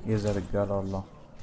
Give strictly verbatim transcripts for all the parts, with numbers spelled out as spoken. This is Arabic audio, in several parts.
يا رجاله والله.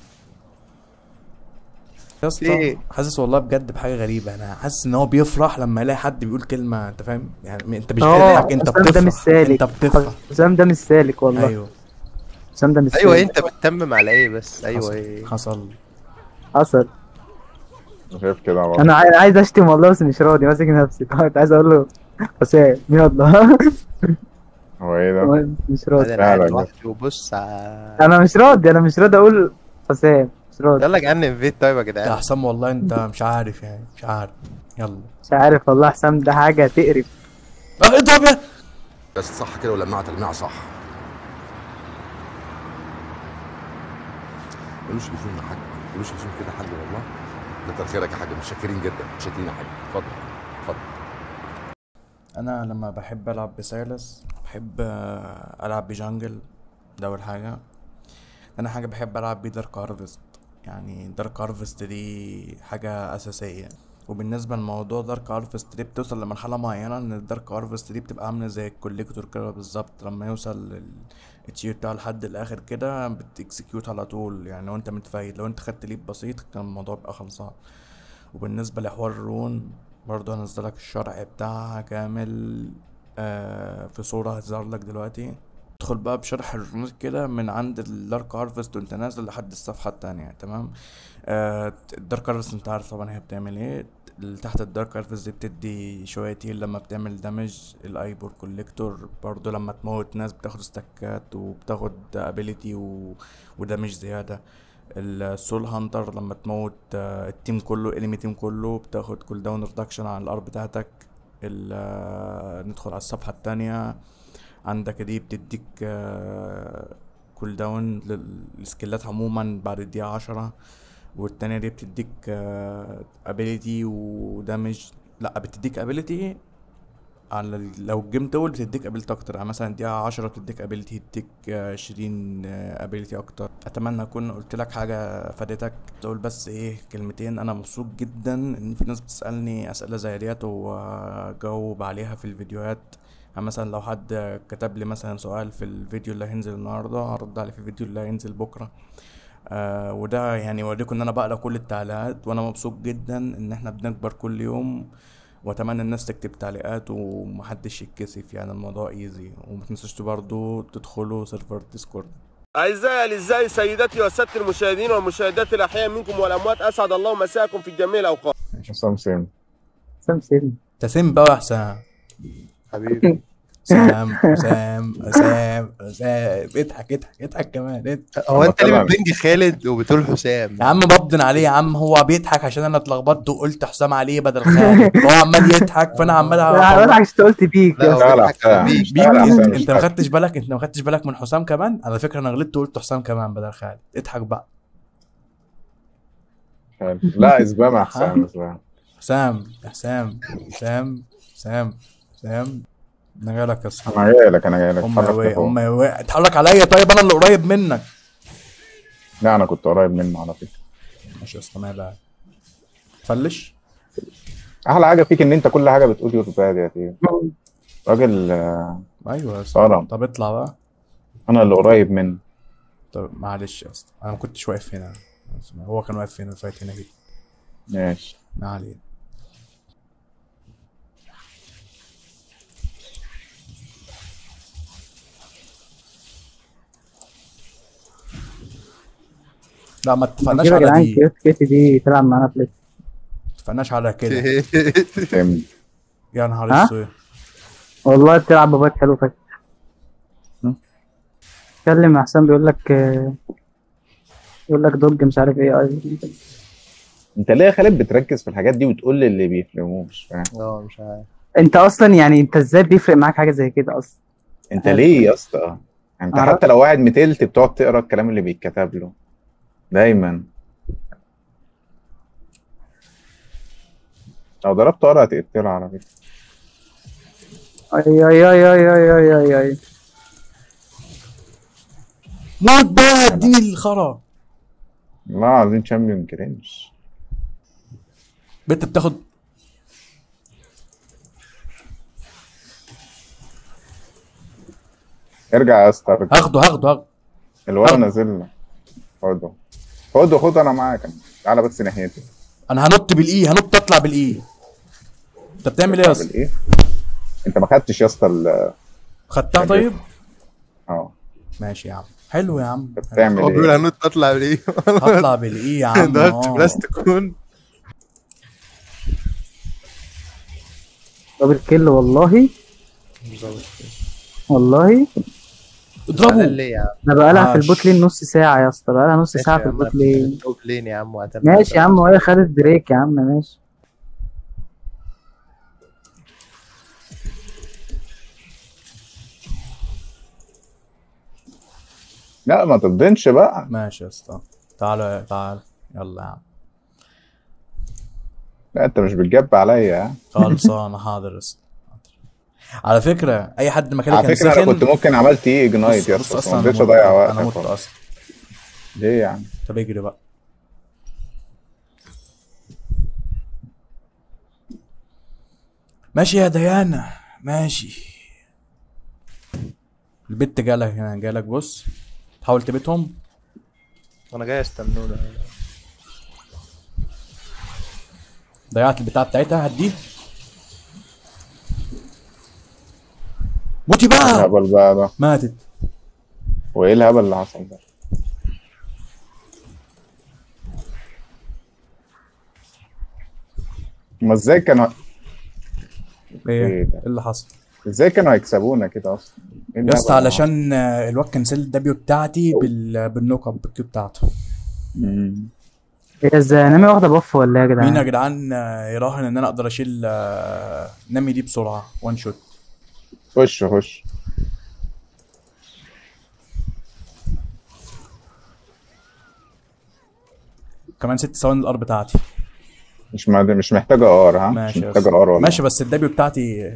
يا اسطى ايه؟ حاسس والله بجد بحاجه غريبه، انا حاسس ان هو بيفرح لما يلاقي حد بيقول كلمه، انت فاهم يعني، انت مش اه بتضحك، انت حسام ده مش بتفرح، انت سالك. بتفرح. حسام ده مش سالك والله. ايوه. حسام ده مش ايوه سالك. انت بتتمم على ايه بس؟ ايوه حصل ايه؟ حصل. حصل. أنا شايف كده انا برضه. عاي- عايز اشتم والله بس مش راضي ماسك نفسي. كنت عايز اقول له حسام يلا. هو ايه ده؟ مش راضي. انا انا قاعد مالك ده؟ لوحدي وبص ع- انا مش راضي، انا مش راضي اقول حسام، مش راضي. يلا جنن البيت طيب يا يا جدعان. حسام والله انت مش عارف يعني، مش عارف. يلا. مش عارف والله، حسام ده حاجه تقرف. اه اضرب يا. بس صح كده ولمعت الماء صح. ملوش لزوم يا حاج، ملوش لزوم كده يا حاج والله. كتر خيرك يا حاج، متشكرين جدا، متشكرين يا حاج. اتفضل اتفضل. انا لما بحب العب بسايلس بحب آه، العب بجانجل، ده اول حاجه. انا حاجه بحب العب بيه دارك هارفست، يعني دارك هارفست دي حاجه اساسيه. وبالنسبه لموضوع دارك هارفست دي بتوصل لمرحله معينه ان الدارك هارفست دي بتبقى عامله زي الكوليكتور كده بالظبط، لما يوصل ال- التشير بتاعه لحد الاخر كده بتكسكيوت على طول، يعني لو انت متفايد، لو انت خدت ليد بسيط كان الموضوع بيبقى خلصان. وبالنسبه لحوار الرون برضه هنزلك الشرح بتاعها كامل آه في صورة هظهر لك دلوقتي. ادخل بقى بشرح الرموز كده من عند الدارك هارفست وانت نازل لحد الصفحة التانية، تمام. آه الدارك هارفست انت عارف طبعا هي بتعمل ايه. اللي تحت الدارك هارفست دي بتدي شوية هيل لما بتعمل دامج. الايبور كوليكتور برضو لما تموت ناس بتاخد استكات وبتاخد ابيليتي و... ودامج زيادة. السول هانتر لما تموت آه، التيم كله، الانمي تيم كله بتاخد كول داون ريدكشن على الار بتاعتك. ال- آه، ندخل على الصفحة التانية. عندك دي بتديك كول داون للسكيلات عموما بعد الدقيقة عشرة. والتانية دي بتديك ابيليتي ودامج. لا بتديك ابيليتي على ال- لو الجيم طول بتديك ابيلتي اكتر، يعني مثلا دقيقة عشرة بتديك ابيلتي، تديك عشرين ابيلتي اكتر. اتمنى اكون قلت لك حاجة فادتك. تقول بس ايه كلمتين، انا مبسوط جدا ان في ناس بتسألني اسئلة زي ديت واجاوب عليها في الفيديوهات. يعني مثلا لو حد كتب لي مثلا سؤال في الفيديو اللي هينزل النهارده هرد عليه في الفيديو اللي هينزل بكره. آه وده يعني يوريكم ان انا بقرا كل التعليقات، وانا مبسوط جدا ان احنا بنكبر كل يوم. واتمنى الناس تكتب تعليقات ومحدش يتكسف، يعني الموضوع ايزي. وما تنسوش برضو تدخلوا سيرفر ديسكورد. أعزائي الأعزاء سيداتي وسادة المشاهدين والمشاهدات الأحياء منكم والأموات، أسعد الله مساءكم في جميع الأوقات. حسام سام. حسام سيدنا. تسم بقى يا حسام. حبيبي. سام حسام حسام حسام، اضحك اضحك اضحك كمان اضحك. هو هو انت ليه فعلا بتبنج خالد وبتقول حسام؟ يا عم ببدن عليه يا عم، هو بيضحك عشان انا اتلخبطت وقلت حسام عليه بدل خالد، هو عمال يضحك فانا عمال لا بضحك اطلع. عشان أنت قلت بيك لا يا هو اسطى. اشتغل على بيضحك على حسام، بيك. بيك اشتغل على انت حسام مش انت ما فاكر. خدتش بالك، انت ما خدتش بالك من حسام كمان، على فكره انا غلطت وقلت حسام كمان بدل خالد. اضحك بقى. لا اسبام يا ها. حسام، اسبام. حسام يا حسام. حسام. حسام. حسام. انا جايلك يا اسطى. انا جاي لك، انا جاي لك، ام يا اتحرك وي لفوق. ام يا وي اتحرك عليا طيب، انا اللي قريب منك. لا انا كنت قريب منه على فكره. ماشي يا اسطى مالها. فلش. احلى حاجه فيك ان انت كل حاجه بتقول يور باد يا تيم. راجل آه، ايوه يا اسطى، محترم. طب اطلع بقى. انا اللي قريب منه. طب معلش يا اسطى انا ما كنتش واقف هنا، هو كان واقف هنا فايت هنا كده. ماشي. ما علينا. لا ما اتفقناش نجيب يا على جدعان دي. كيوت كيتي دي تلعب معانا بلاي. ما اتفقناش على كده. فهمت. يا نهار ها؟ اسود. والله بتلعب بابات حلو فشخ. اتكلم مع حسام بيقول لك آه، يقول لك دوج مش عارف ايه. انت ليه يا خالد بتركز في الحاجات دي وتقول لي اللي بيفهموه؟ مش فاهم. اه مش عارف. انت اصلا يعني انت ازاي بيفرق معاك حاجه زي كده اصلا؟ انت ليه يا اسطى؟ انت أعرف. حتى لو قاعد متلت بتقعد تقرا الكلام اللي بيتكتب له دايما. لو ضربت ورقه هتقتله على فكره. اي اي اي اي اي اي اي اي موت بقى اديني الخرا. والله العظيم شامبيون كرنج. بنت بتاخد. ارجع يا اسطى ارجع. هاخده هاخده هاخده. الولد هاخده. نازل لك. خده خده خده انا معاك. تعالى بس ناحيتي. انا هنط بالاي، هنط اطلع بالاي. انت بتعمل ايه يا اسطى؟ ايه؟ انت ما خدتش يا اسطى ال- خدتها طيب؟ اه ماشي يا عم، حلو يا عم. انت بتعمل هو بيقول ايه؟ هنط اطلع بالايه؟ هطلع بالاي يا عم. ده اه بلاستيكون. دبل كيل والله. والله اضربه. ليه يا عم؟ انا بقالها في عاش. البوت لين نص ساعة يا اسطى، بقالها نص ماشي ساعة يا في عم، البوت أنا لين. توب لين يا عم وهتعمل ماشي يا عم، وهي خدت بريك يا عم، ماشي. لا ما تبدنش بقى. ماشي يا اسطى، تعالى تعالى، يلا يا عم. لا انت مش بتجب عليا ها؟ خلصانه حاضر يا اسطى. على فكره اي حد مكاني على كان فكره انا سخن. كنت ممكن عملت ايه اجنايت يا بص اسطى، اصلا ما انا رضيتش مت، اضيع وقت. انا مت اصلا. ليه يعني؟ طب اجري بقى. ماشي يا ديانا ماشي. البت جالك هنا، جالك بص، تحاول تبيتهم. وانا جاي استنونا. ضيعت البتاعه بتاعتها، هديه. موتي بقى. الهبل بقى ده، ماتت. وايه الهبل اللي حصل ده؟ هما ازاي كانوا ايه ايه ده؟ إيه اللي حصل؟ ازاي كانوا هيكسبونا كده اصلا؟ إيه يا اسطى الهبل اللي علشان آه، الواد كنسل الدبيو بتاعتي بال... بالنوك اب بالكيو بتاعته. حصل؟ مم. هي ازاي نامي واخدة بف ولا ايه يا مين يا جدعان؟ جدعان آه، يراهن ان انا اقدر اشيل آه، نامي دي بسرعه وان شوت. خش خش. كمان ست ثواني الار بتاعتي. مش مع... مش محتاجه ار ها؟ مش ماشي يا محتاجه اسطى. ار ولا ماشي بس الدبيو بتاعتي.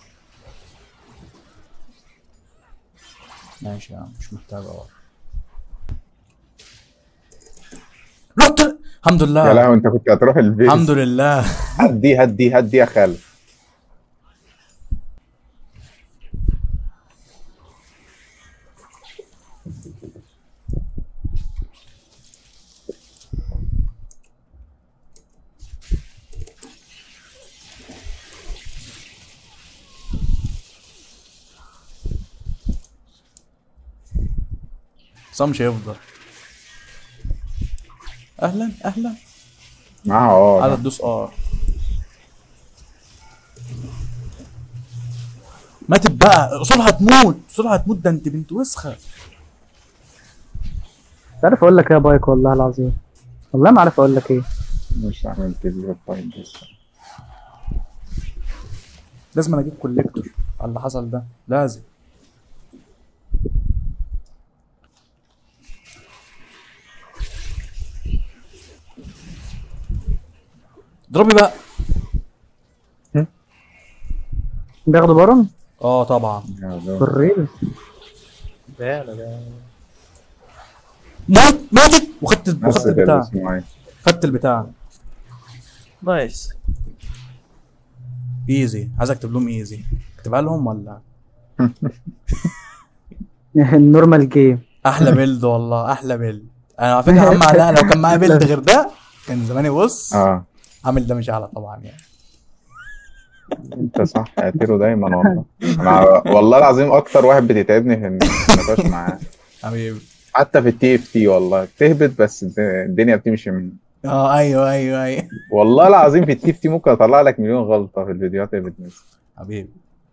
ماشي يا عم مش محتاج ار. رحت الحمد يا لله. لهوي انت كنت هتروح البيت. الحمد لله. هدي هدي هدي يا خالد. صام مش هيفضل. اهلا اهلا. معاها اه على تدوس ار. ماتت بقى، اصولها هتموت، اصولها هتموت، ده انت بنت وسخه. مش عارف اقول لك ايه يا بايك، والله العظيم والله ما عارف اقول لك ايه. مش عملت لي الفايت لسه. لازم أنا اجيب كوليكتور على اللي حصل ده، لازم. اضربي بقى. بياخدوا بارون اه طبعا. يا ده. بالريل. ده انا ده موت ماتت وخدت نفس وخدت اللي البتاع، اسمه ايه؟ خدت البتاع. نايس. ايزي، عايز اكتب لهم ايزي، اكتبها لهم ولا؟ النورمال جيم. احلى بيلد والله، احلى بيلد. انا على فكره يا عم علاء لو كان معايا بيلد غير ده كان زماني بص اه عامل ده مش اعلى طبعا يعني. انت صح يا تيرو دايما والله. انا والله العظيم اكتر واحد بتتعبني في النقاش معاه. حبيبي. حتى في التي اف تي والله بتهبط بس الد- الدنيا بتمشي منه. اه ايوه ايوه ايوه. والله العظيم في التي اف تي ممكن اطلع لك مليون غلطه في الفيديوهات اللي بتنزل. حبيبي.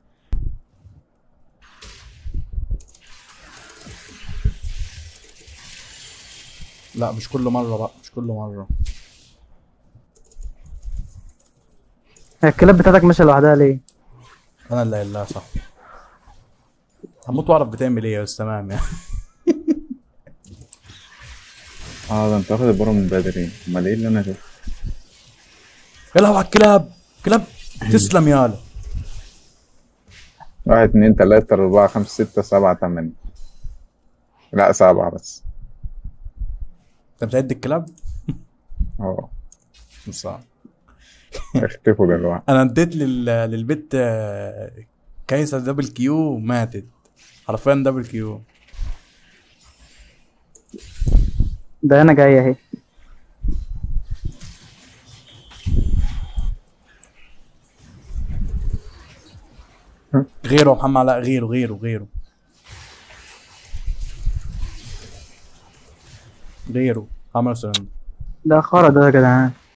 لا مش كل مره بقى، مش كل مره. هي الكلاب بتاعتك ماشيه لوحدها ليه؟ انا اللي قايل لها صح. هموت واعرف بتعمل ايه بس تمام يعني. اه ده انت واخد البرو من بدري، امال ايه اللي انا شفته؟ العب على الكلاب، كلاب تسلم يالا. واحد اتنين تلاتة أربعة خمسة ستة سبعة تمانية. لا سبعة بس. انت بتعد الكلاب؟ اه صح. اختفوا دلوقتي. انا اديت لل... للبت آه، كايسه دبل كيو ماتت حرفيا دبل كيو. ده انا جاي اهي. غيره يا محمد علاء، غيره غيره غيره غيره عمل سرند. ده خرا ده يا جدعان.